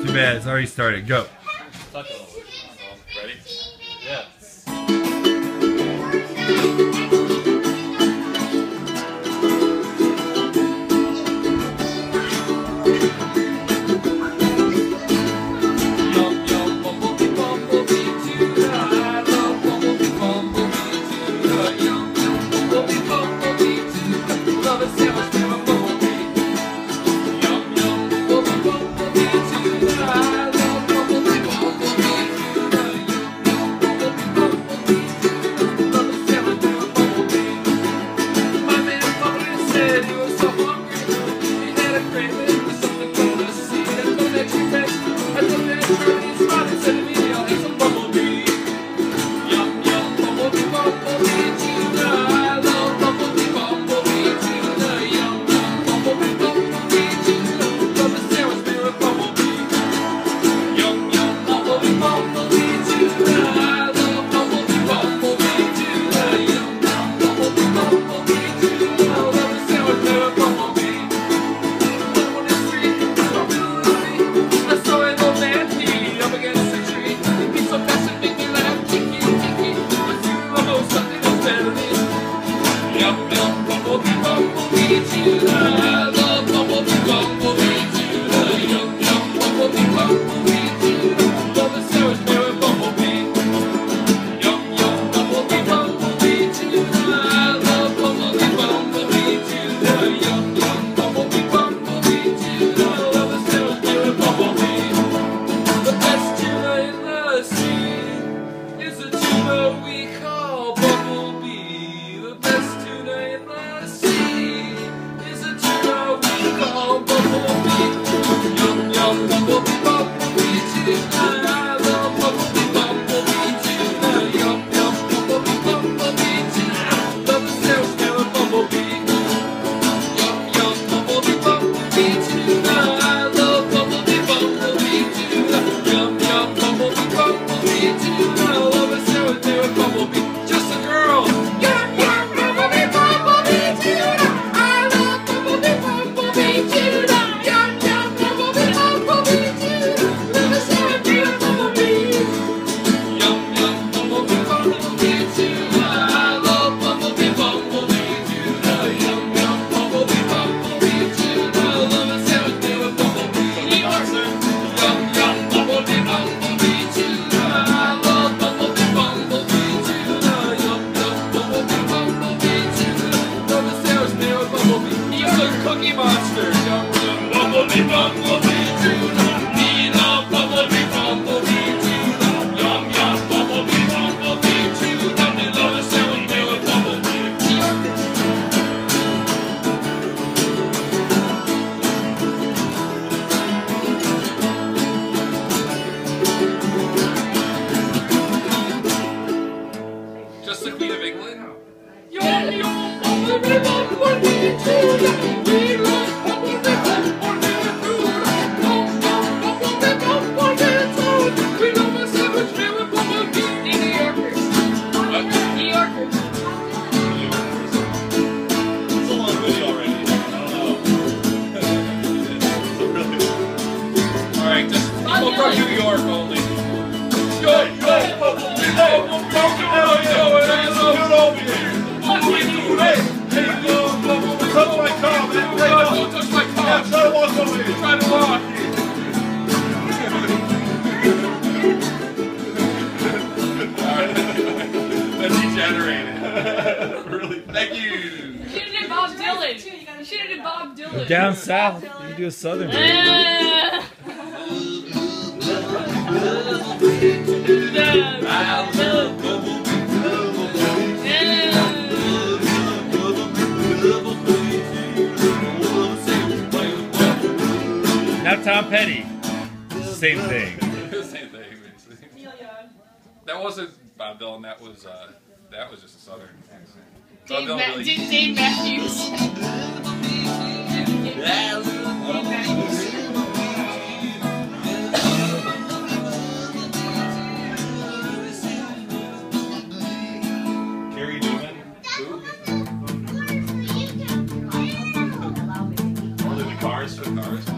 Too bad, it's already started. Go. Touch a little bit. Ready? Yeah. Just the Queen of England. Alright, just people from New York only. Really? Thank you. You should have did Bob Dylan. You should have did Bob Dylan. Down south, you can do a southern version. Now Tom Petty. Same thing. Same thing. That wasn't Bob Dylan. That was just a southern accent. Dave Matthews. Carrie Newman. Who? Only the Cars.